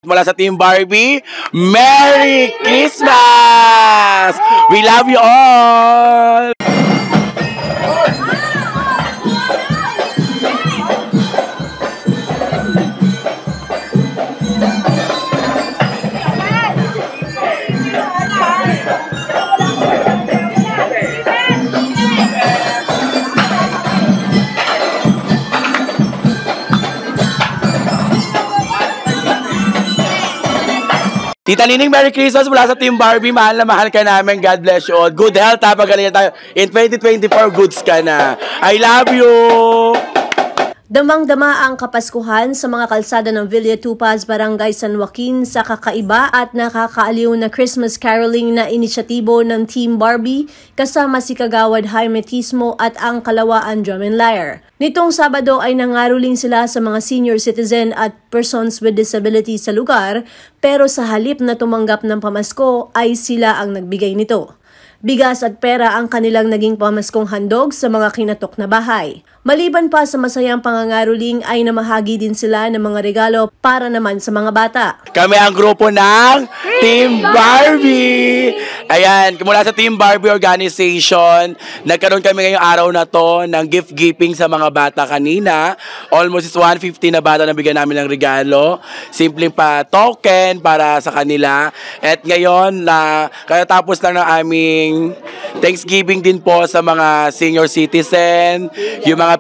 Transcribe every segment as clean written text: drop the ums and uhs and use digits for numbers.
Mula sa Team Barbie, Merry Christmas! We love you all! Tita Nining, Merry Christmas mula sa Team Barbie. Mahal na mahal ka namin. God bless you all. Good health ha. Pagalingan tayo. In 2024, goods ka na. I love you! Damang-dama ang Kapaskuhan sa mga kalsada ng Villa Tupaz, Barangay San Joaquin sa kakaiba at nakakaaliw na Christmas caroling na inisyatibo ng Team Barbie kasama si Kagawad Jaime Tismo at ang Kalawaan Drum and Lyre. Nitong Sabado ay nangaroling sila sa mga senior citizen at persons with disability sa lugar, pero sa halip na tumanggap ng pamasko ay sila ang nagbigay nito. Bigas at pera ang kanilang naging pamaskong handog sa mga kinatok na bahay. Maliban pa sa masayang pangangaroling ay namahagi din sila ng mga regalo para naman sa mga bata. Kami ang grupo ng Team Barbie! Ayan, mula sa Team Barbie Organization, nagkaroon kami ngayong araw na to ng gift giving sa mga bata kanina. Almost 150 na bata na bigyan namin ng regalo. Simpleng pa token para sa kanila. At ngayon, katapos lang ng aming Thanksgiving din po sa mga senior citizen, yung mga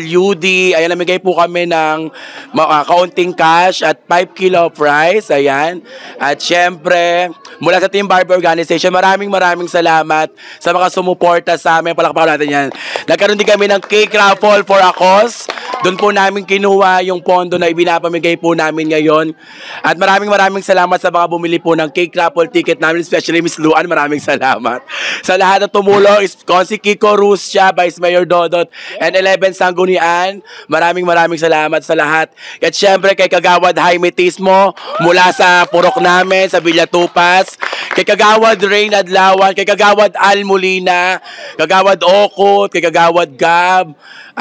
PWD. Ayan, namigay po kami ng kaunting cash at 5 kilo of rice. Ayan. At syempre, mula sa Team Barbie Organization, maraming salamat sa mga sumuporta sa amin. Palakpakan natin yan. Nagkaroon din kami ng cake raffle for a cause. Doon po namin kinuha yung pondo na ibinapamigay po namin ngayon. At maraming salamat sa mga bumili po ng cake raffle ticket namin, especially Miss Luan. Maraming salamat. Sa lahat na tumulong, Consi Kiko Ruscia, Vice Mayor Dodot, and 11 Sanggunian. Maraming salamat sa lahat. At syempre kay Kagawad Jaime Tismo, mula sa purok namin, sa Villa Tupaz, kay Kagawad Rain Adlawan, kay Kagawad Al Molina, Kagawad Okot, kay Kagawad Gab,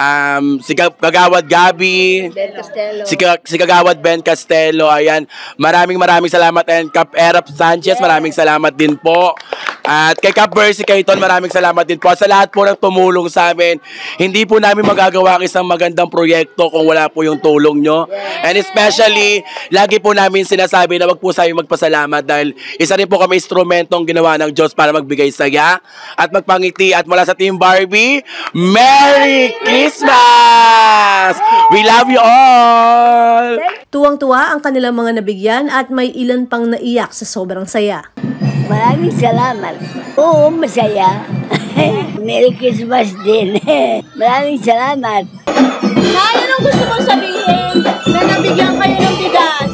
si Kagawad Gabi, si Kagawad Ben Castelo. Ayan, maraming salamat. And Kap Erap Sanchez, maraming salamat din po. At kay Kap Bercy Kaiton, maraming salamat din po. Sa lahat po ng tumulong sa amin, hindi po namin magagawa ang isang magandang proyekto kung wala po yung tulong nyo. And especially, lagi po namin sinasabi na wag po sa magpasalamat dahil isa rin po kami instrumentong ginawa ng Diyos para magbigay saya at magpangiti. At mula sa Team Barbie, Merry Christmas! We love you all! Tuwang-tuwa ang kanilang mga nabigyan at may ilan pang naiyak sa sobrang saya. Maraming salamat. Oo, masaya. Merry Christmas din. Maraming salamat. Ano ang gusto mong sabihin na nabigyan kayo ng bigas?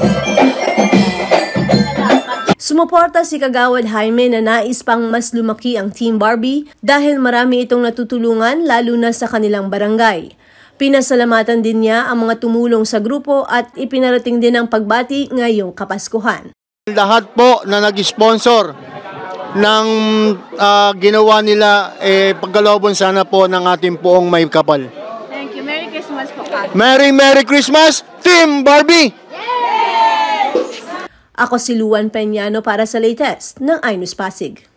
Sumuporta si Kagawad Jaime na nais pang mas lumaki ang Team Barbie dahil marami itong natutulungan lalo na sa kanilang barangay. Pinasalamatan din niya ang mga tumulong sa grupo at ipinarating din ang pagbati ngayong Kapaskuhan. Lahat po na nag-sponsor ng ginawa nila, pagkalooban sana po ng ating poong may kapal. Thank you. Merry Christmas po, Kak. Merry Christmas, Team Barbie! Yes! Ako si Luan Peñano para sa latest ng iNews Pasig.